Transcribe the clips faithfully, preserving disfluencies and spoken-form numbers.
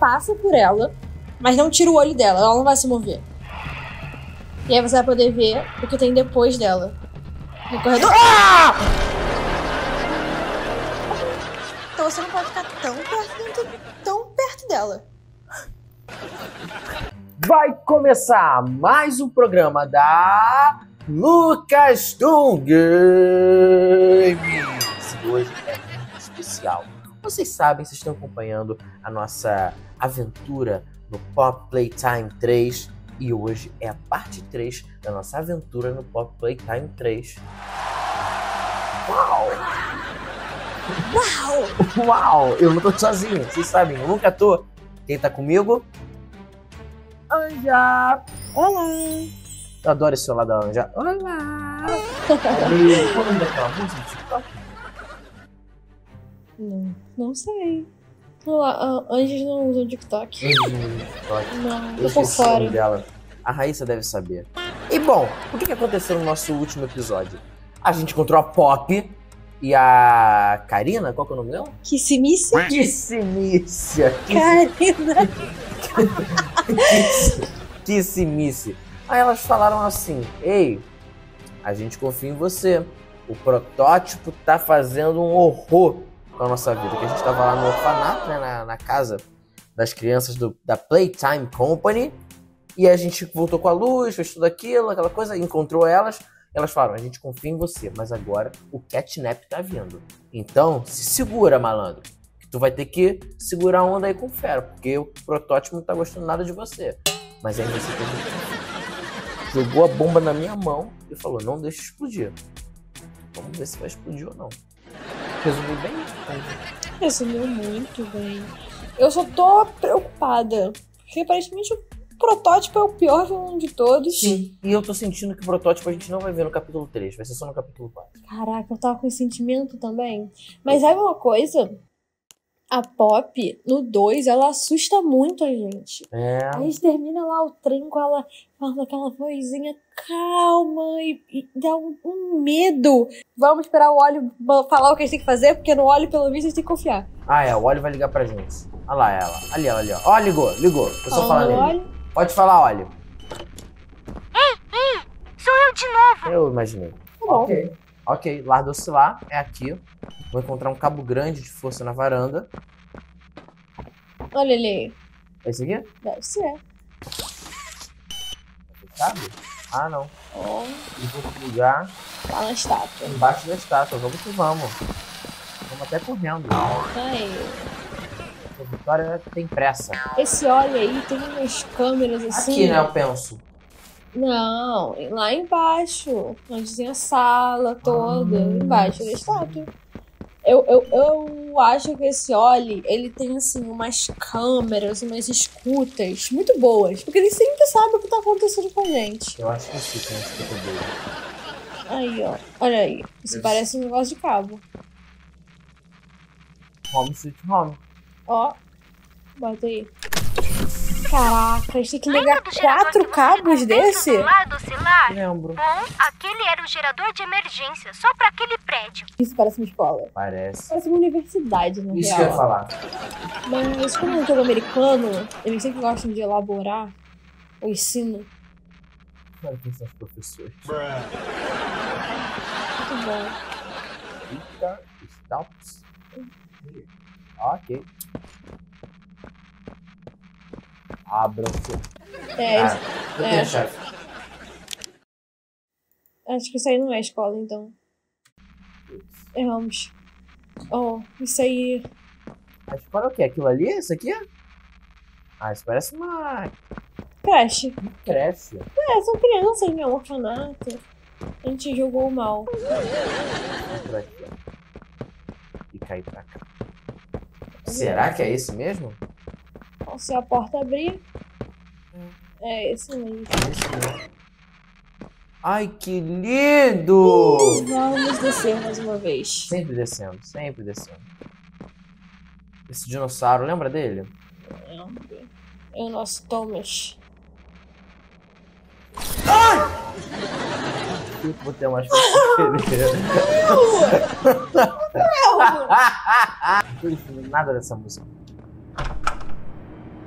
passa por ela, mas não tira o olho dela, ela não vai se mover. E aí você vai poder ver o que tem depois dela. No corredor. Ah! Então você não pode ficar tão perto, tão perto dela. Vai começar mais um programa da Lucas Doom Games. E hoje é muito especial. Vocês sabem, vocês estão acompanhando a nossa aventura no Pop Playtime três. E hoje é a parte três da nossa aventura no Pop Playtime três. Uau! Uau! Uau! Eu não tô sozinho, vocês sabem, eu nunca tô. Quem tá comigo? Anja! Olá! Eu adoro esse celular da Anja. Olá! E qual o nome daquela música do TikTok? Não, não sei. Olá, anjos não usam TikTok. Anjos não usam TikTok. Não, Eu tô por esqueci o nome fora. dela. A Raíssa deve saber. E bom, o que que aconteceu no nosso último episódio? A gente encontrou a Pop e a Karina, qual que é o nome dela? Kissimícia? Kissimícia. Karina. Kissimícia. Aí elas falaram assim: ei, a gente confia em você. O protótipo tá fazendo um horror com a nossa vida. Que a gente tava lá no orfanato, né, na, na casa das crianças do, da Playtime Company. E a gente voltou com a luz, fez tudo aquilo, aquela coisa, encontrou elas. Elas falaram: a gente confia em você, mas agora o catnap tá vindo. Então, se segura, malandro. Que tu vai ter que segurar a onda aí com fera, porque o protótipo não tá gostando nada de você. Mas aí você teve... jogou a bomba na minha mão e falou: não deixa explodir. Vamos ver se vai explodir ou não. Resumi bem? Resumiu muito bem. Eu só tô preocupada. Porque aparentemente o protótipo é o pior vilão de todos. Sim. E eu tô sentindo que o protótipo a gente não vai ver no capítulo três. Vai ser só no capítulo quatro. Caraca, eu tava com esse sentimento também. Mas sabe uma coisa? A Pop, no dois, ela assusta muito a gente. É. A gente termina lá o trem com ela falando aquela vozinha calma e, e dá um, um medo. Vamos esperar o Olho falar o que a gente tem que fazer, porque no Olho, pelo visto, a gente tem que confiar. Ah, é. O Olho vai ligar pra gente. Olha lá ela. Ali ela, ali, ó. Ó, ligou, ligou. Eu só Ó, falar nele. Olho. Pode falar, Olho. Ei, ei, sou eu de novo. Eu imaginei. Tá bom. Ok. Ok, lar do oscilar é aqui. Vou encontrar um cabo grande de força na varanda. Olha ele. É esse aqui? Deve ser. Sabe? Ah, não. Ó, E vou plugar tá na estátua. embaixo da estátua. Vamos que vamos. Vamos até correndo. Aí. A Vitória tem pressa. Esse Olho aí tem umas câmeras assim. Aqui, né, eu penso. Não, lá embaixo. Onde tem a sala toda. Ah. Embaixo da estátua. Eu, eu, eu acho que esse Oli, ele tem, assim, umas câmeras, umas escutas muito boas. Porque ele sempre sabe o que tá acontecendo com a gente. Eu acho que sim, tem um escuta dele. Aí, ó. Olha aí. Isso Isso. parece um negócio de cabo. Home Sweet Home. Ó. Bota aí. Caraca, a gente tem que ligar Lembra do gerador quatro que você cabos ligou dentro desse? do lar do oscilar? Lembro. Bom, aquele era o gerador de emergência, só pra aquele prédio. Isso parece uma escola. Parece. Parece uma universidade, na Isso real. que eu ia falar. Mas como é um jogo americano, eles sempre gostam de elaborar o ensino. Olha quem são os professores. Muito bom. Eita, Stalps. Ok. Abra-se. É, Ah, isso- eu é. tenho a chave. acho que isso aí não é escola, então. Erramos. Oh, isso aí. A escola é o quê? Aquilo ali? Isso aqui? Ah, isso parece uma Creche. creche. É, são crianças, né? Um orfanato. A gente jogou mal. Entra aqui, ó. E cair pra cá. Será que é esse mesmo? Então, se a porta abrir. É esse mesmo. Esse mesmo. Ai, que lindo! Vamos descer mais uma vez. Sempre descendo, sempre descendo. Esse dinossauro, lembra dele? É o nosso Thomas. Eu vou ter mais coisa. Não tô entendendo nada dessa música.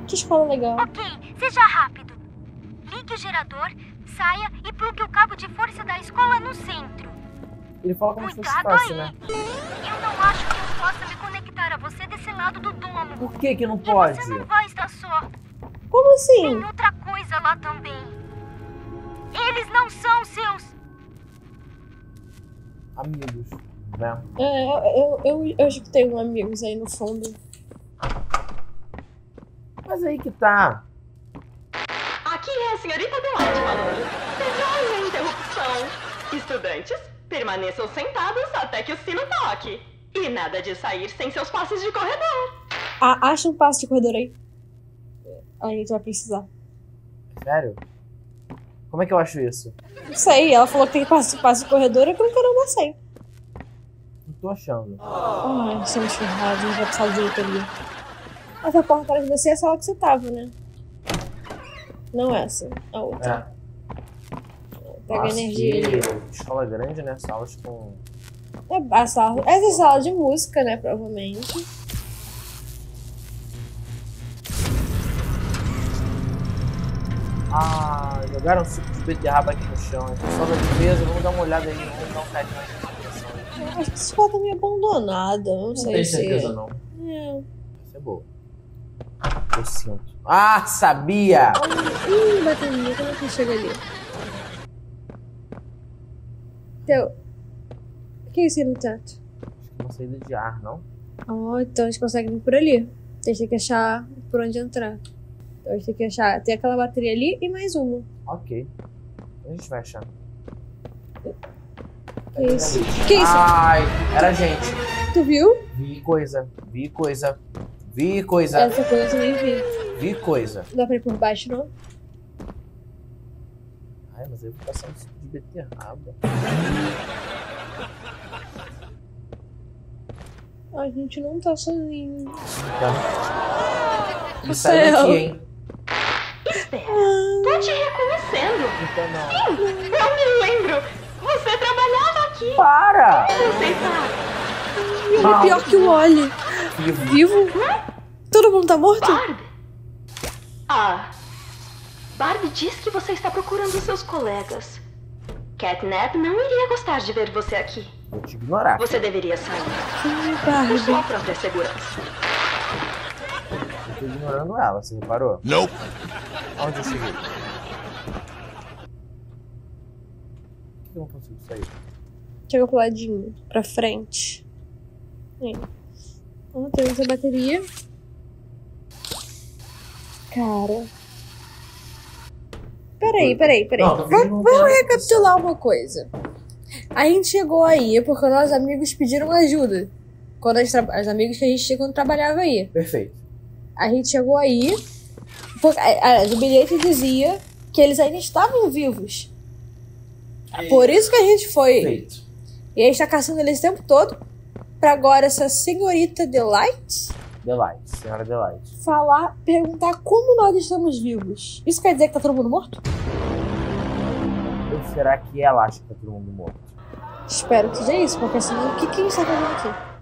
Que escola legal. Ok, seja rápido. Ligue o gerador, saia e plugue o cabo de força da escola no centro. Ele fala como se fosse Cuidado fácil, aí. né? Eu não acho que eu possa me conectar a você desse lado do domo. Por que que não E pode? você não vai estar só. Como assim? Tem outra coisa lá também. Eles não são seus... Amigos, né? É, eu, eu, eu, eu acho que tenho amigos aí no fundo. Mas aí que tá. Aqui é a senhorita Adelaide falando. Perdoem a interrupção. Estudantes, permaneçam sentados até que o sino toque. E nada de sair sem seus passes de corredor. Ah, acha um passo de corredor aí. A gente vai precisar. Sério? Como é que eu acho isso? Não sei, ela falou que tem passo, passo de corredor, eu que eu não sei. Não tô achando. Ai, estamos ferrados, a gente vai precisar de diretoria. Essa porta atrás de você é a sala que você tava, né? Não essa, a outra. É. Pega Nossa, energia ali. que escola grande, né? Salas com... É a sala, essa é a sala de música, né? Provavelmente. Ah, jogaram um suco de beterraba aqui no chão. Então, só da limpeza, vamos dar uma olhada aí. Vamos dar um carinho aí na atenção. Eu acho que essa escola tá meio abandonada. Não, Não sei tenho se. certeza, não. É. Isso é boa. Eu sinto. Ah, sabia! Ih, bateria, como é que chega ali? Então. O que é isso aí no teto? Acho que é uma saída de ar, não? Oh, então a gente consegue vir por ali. A gente tem que achar por onde entrar. Então a gente tem que achar. Tem aquela bateria ali e mais uma. Ok. A gente vai achar. Que isso? Que isso? Ai, era gente. Tu viu? Vi coisa, vi coisa, vi coisa, Essa coisa eu também vi. vi coisa. Não dá pra ir por baixo, não? Ai, mas eu vou passar um suco de beterraba. A gente não tá sozinho. Tá. Ele O saiu céu. daqui, hein? Espera, tô te reconhecendo. Então não. Eu me lembro. Você trabalhava aqui. Para! Você sabe. Ele é pior que o Oli. Vivo. Vivo? Todo mundo tá morto? Barbie? Ah. Barbie diz que você está procurando seus colegas. Catnap não iria gostar de ver você aqui. Vou te ignorar. Você deveria sair. Quem é Por Barbie? sua própria segurança. Eu tô ignorando ela, você reparou? Não. Onde eu cheguei? Por que eu não consigo sair? Chega pro ladinho, pra frente. Aí. Ó, temos a bateria. Cara. Peraí, peraí, peraí. Não, tô Va- vendo- Vamos recapitular uma coisa. A gente chegou aí porque nossos amigos pediram ajuda. Quando as tra- os amigos que a gente tinha quando trabalhava aí. Perfeito. A gente chegou aí. Porque, aliás, o bilhete dizia que eles ainda estavam vivos. Por isso que a gente foi. Perfeito. E a gente tá caçando eles o tempo todo. Pra agora essa senhorita Delight Delight, senhora Delight. falar, perguntar como nós estamos vivos. Isso quer dizer que tá todo mundo morto? Ou será que ela acha que tá todo mundo morto? Espero que seja isso, porque senão o que, que a gente tá fazendo aqui?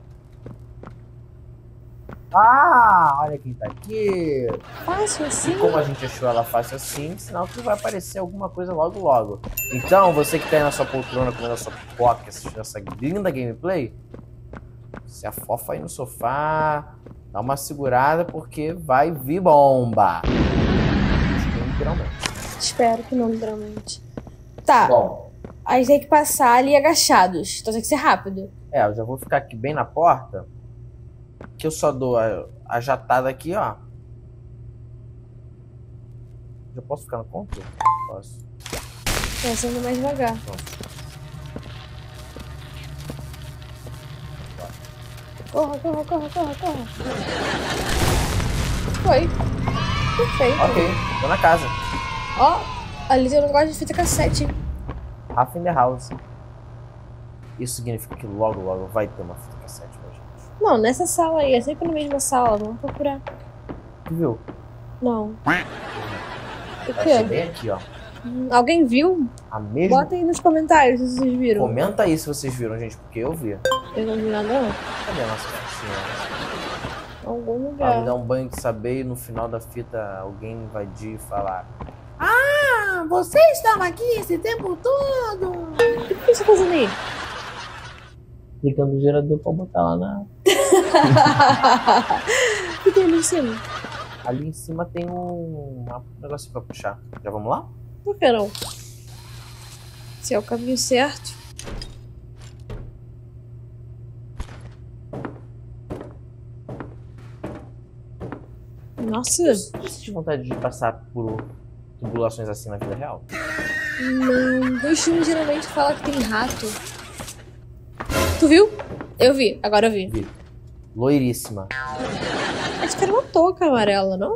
Ah, olha quem tá aqui. Fácil assim? E como a gente achou ela fácil assim, sinal que vai aparecer alguma coisa logo logo. Então, você que tá aí na sua poltrona comendo a sua pipoca, assistindo essa linda gameplay, se afofa aí no sofá, dá uma segurada porque vai vir bomba. Literalmente. Espero que não, literalmente. Tá, Bom, a gente tem que passar ali agachados. Então tem que ser rápido. é, eu já vou ficar aqui bem na porta, que eu só dou a, a jatada aqui, ó. Já posso ficar no ponto? Posso. Tá sendo mais devagar. Corra, corra, corra, corra, corra. Foi. Perfeito. Ok, tô na casa. Ó, ali tem um negócio de fita cassete, hein? Half in the house. Isso significa que logo, logo vai ter uma fita cassete pra gente. Não, nessa sala aí, é sempre na mesma sala, vamos procurar. Tu viu? Não. O Vai ser quê? bem aqui, ó. Hum, Alguém viu? A mesma. Bota aí nos comentários se vocês viram. Comenta aí se vocês viram, gente, porque eu vi. Eu não vi nada, não. Cadê a nossa fitinha? algum Pra me lugar. dar um banho de saber e no final da fita alguém invadir e falar: Ah, você estava aqui esse tempo todo! O que você tá fazendo aí? Ligando o gerador pra botar lá na... O que tem ali em cima? Ali em cima tem um, um negócio pra puxar. Já vamos lá? Por que não? Se é o caminho certo. Nossa, Você sente vontade de passar por tribulações assim na vida real? não. Os filmes geralmente falam que tem rato. Tu viu? Eu vi, agora eu vi. Vi. Loiríssima. Acho que era uma touca amarela, não?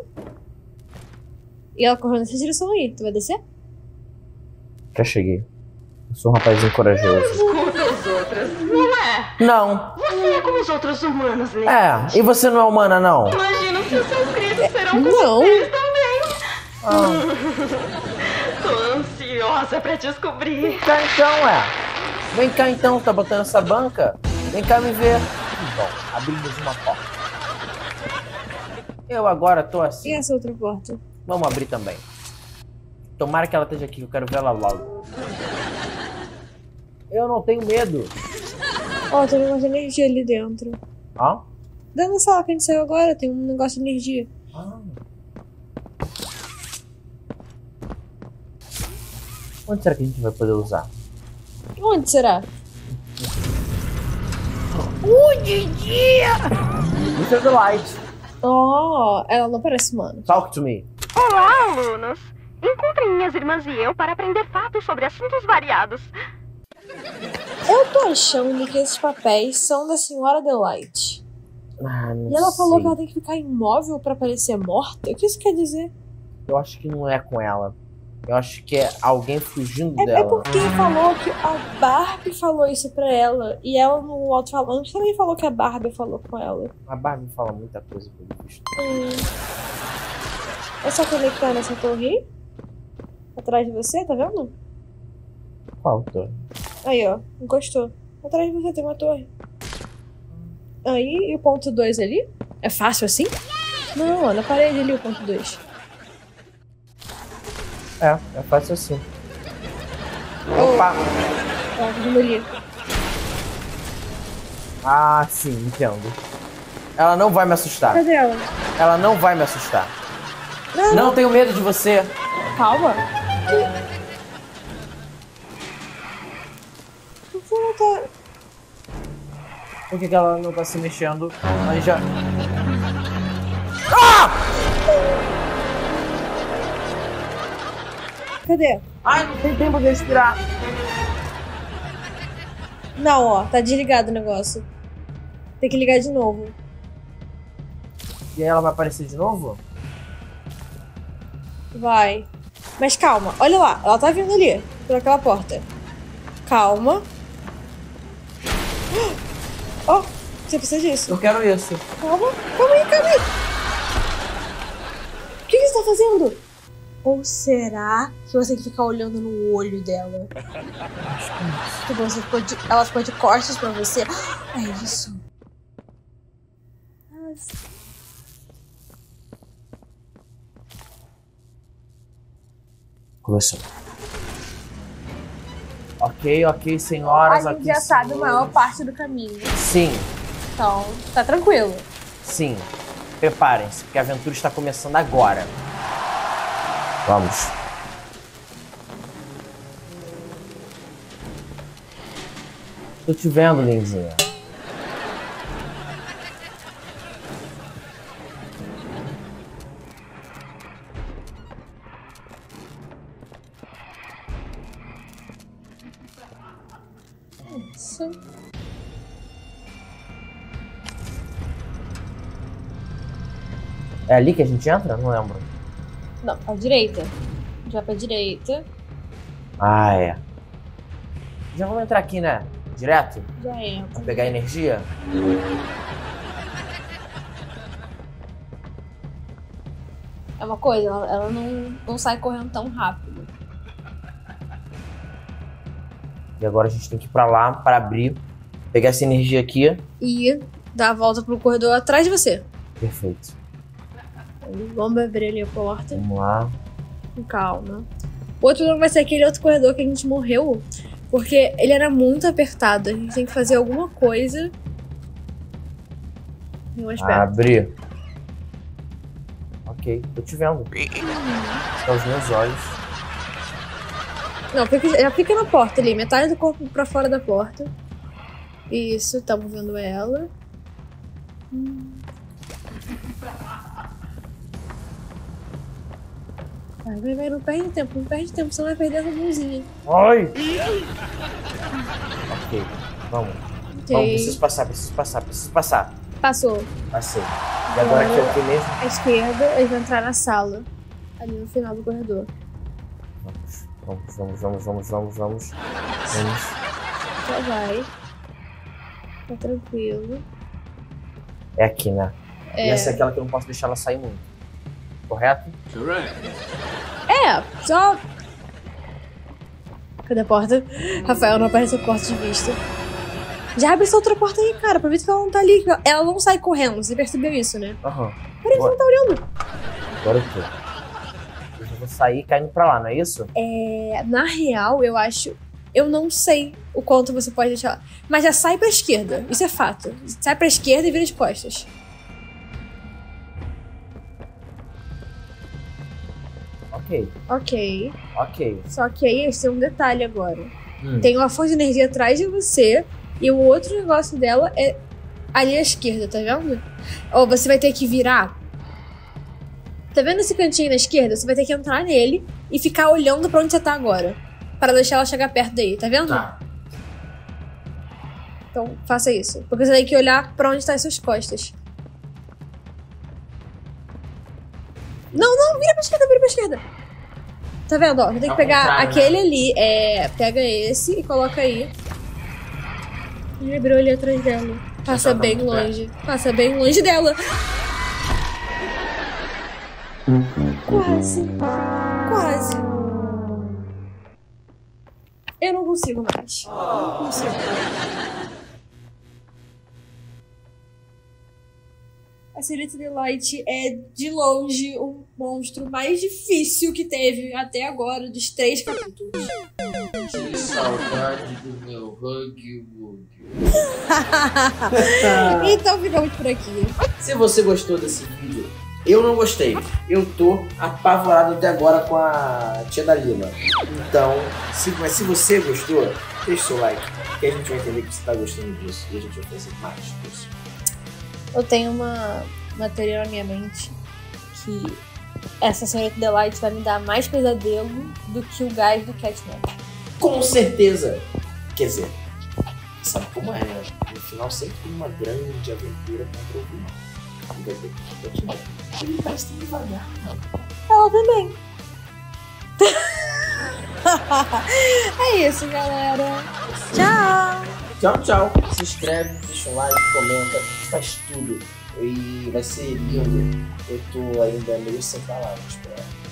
E ela correu nessa direção aí. Tu vai descer? Já cheguei. Eu sou um rapazinho corajoso. Escuta os outros, não é? Não. Você é como os outros humanos, Link. É, e você não é humana, não? Imagino se os seus gritos serão como Não. eles também. Ah, Tô ansiosa pra descobrir. vem cá então, é. Vem cá então, tá botando essa banca? Vem cá me ver. Bom, abrimos uma porta. Eu agora tô E assim. essa outra porta? Vamos abrir também. Tomara que ela esteja aqui, que eu quero ver ela logo. Eu não tenho medo. Ó, tem um negócio de energia ali dentro. Ó. Dentro da sala que a gente saiu agora, tem um negócio de energia. Ah. Onde será que a gente vai poder usar? Onde será? Mister Delight, Oh, ela não parece humana. talk to me. Olá, alunos. Encontrem minhas irmãs e eu para aprender fatos sobre assuntos variados. Eu tô achando que esses papéis são da senhora Delight. Ah, não E ela falou sei. que ela tem que ficar imóvel pra parecer morta? O que isso quer dizer? Eu acho que não é com ela. Eu acho que é alguém fugindo É, é dela. porque falou que a Barbie falou isso pra ela. E ela no alto-falante também falou que a Barbie falou com ela. A Barbie fala muita coisa pelo visto. Hum. É só conectar nessa torre aí? Atrás de você, tá vendo? Qual torre? Aí, ó. Encostou. Atrás de você tem uma torre. Aí, e o ponto dois ali? É fácil assim? Não, ó, na parede ali o ponto dois. É, é fácil assim. Oh. Opa! Ó, vindo ali. Ah, sim, entendo. Ela não vai me assustar. Cadê ela? Ela não vai me assustar. Não, não. Não tenho medo de você. Calma. Por que ela tá... Por que que ela não tá se mexendo? Mas já... Cadê? Ai, não tem tempo de respirar. Não, ó. Tá desligado o negócio. Tem que ligar de novo. E aí ela vai aparecer de novo? Vai. Mas calma. Olha lá. Ela tá vindo ali. Por aquela porta. Calma. Ó. Você precisa disso. Eu quero isso. Calma. Calma aí, calma aí. O que, que você tá fazendo? Ou será que você tem que ficar olhando no olho dela? Que você ficou de, ela ficou de costas pra você. É isso. Começou. Ok, ok, senhoras. A gente aqui, já sabe a senhores. maior parte do caminho. Sim, Então, tá tranquilo. sim. Preparem-se, porque a aventura está começando agora. Vamos. Tô te vendo, lindinha. Sim. É ali que a gente entra? Não lembro. Não, pra direita. Já pra direita. Ah, é. Já vamos entrar aqui, né? Direto? Já é. Pra pegar energia? É uma coisa, ela, ela não, não sai correndo tão rápido. E agora a gente tem que ir pra lá, pra abrir. Pegar essa energia aqui. E dar a volta pro corredor atrás de você. Perfeito. Vamos abrir ali a porta. Vamos lá. Com calma. O outro não vai ser aquele outro corredor que a gente morreu. Porque ele era muito apertado. A gente tem que fazer alguma coisa. Não espera. Abre. Ok, tô te vendo. Estão os meus olhos. Não, fica, já fica na porta ali. Metade do corpo pra fora da porta. Isso, estamos vendo ela. Hum. Vai, vai, vai, não perde tempo, não perde tempo, senão vai perder essa mãozinha. Ai! Ok, vamos. Ok. Vamos, preciso passar, preciso passar, preciso passar. Passou. Passei. E agora aqui é o que mesmo? À esquerda, eles vão entrar na sala. Ali no final do corredor. Vamos, vamos, vamos, vamos, vamos, vamos. Vamos. Já vai. Tá tranquilo. É aqui, né? É. E essa é aquela que eu não posso deixar ela sair muito. Correto? É, só... Cadê a porta? Rafael, não aparece a porta de vista. Já abre essa outra porta aí, cara. Aproveita que ela não tá ali. Ela não sai correndo. Você percebeu isso, né? Aham. Por que você não tá olhando? Agora eu tô. Eu já vou sair caindo pra lá, não é isso? É... Na real, eu acho... Eu não sei o quanto você pode deixar... Mas já sai pra esquerda. Isso é fato. Sai pra esquerda e vira de costas. Ok. Ok. Ok. Só que aí tem um detalhe agora. Hum. Tem uma fonte de energia atrás de você e o outro negócio dela é ali à esquerda, tá vendo? Ou você vai ter que virar. Tá vendo esse cantinho na esquerda? Você vai ter que entrar nele e ficar olhando pra onde você tá agora. Para deixar ela chegar perto daí, tá vendo? Tá. Então faça isso. Porque você tem que olhar pra onde tá as suas costas. Não, não, vira pra esquerda, vira pra esquerda. Tá vendo, ó? Você tem que pegar aquele ali, é... Pega esse e coloca aí. E abriu ali atrás dela. Passa bem longe. Passa bem longe dela. Quase. Quase. Eu não consigo mais. Não consigo. A Serenity Delight é, de longe, o monstro mais difícil que teve até agora, dos três capítulos. Que saudade do meu Hug Wug. Então ficamos por aqui. Se você gostou desse vídeo, eu não gostei. Eu tô apavorado até agora com a tia da Lila. Então, se, mas se você gostou, deixa o seu like, que a gente vai entender que você tá gostando disso e a gente vai fazer mais disso. Eu tenho uma, uma teoria na minha mente que essa Serenity Delight vai me dar mais pesadelo do que o gás do Catnap. Com certeza! Quer dizer, sabe como é, né? No final sempre tem uma grande aventura contra o vilão. E vai ter que continuar. Ele parece tão devagar, mano. Ela também. É isso, galera. Tchau! Tchau, tchau. Se inscreve, deixa um like, comenta, faz tudo. E vai ser lindo. Eu tô ainda meio sem palavras pra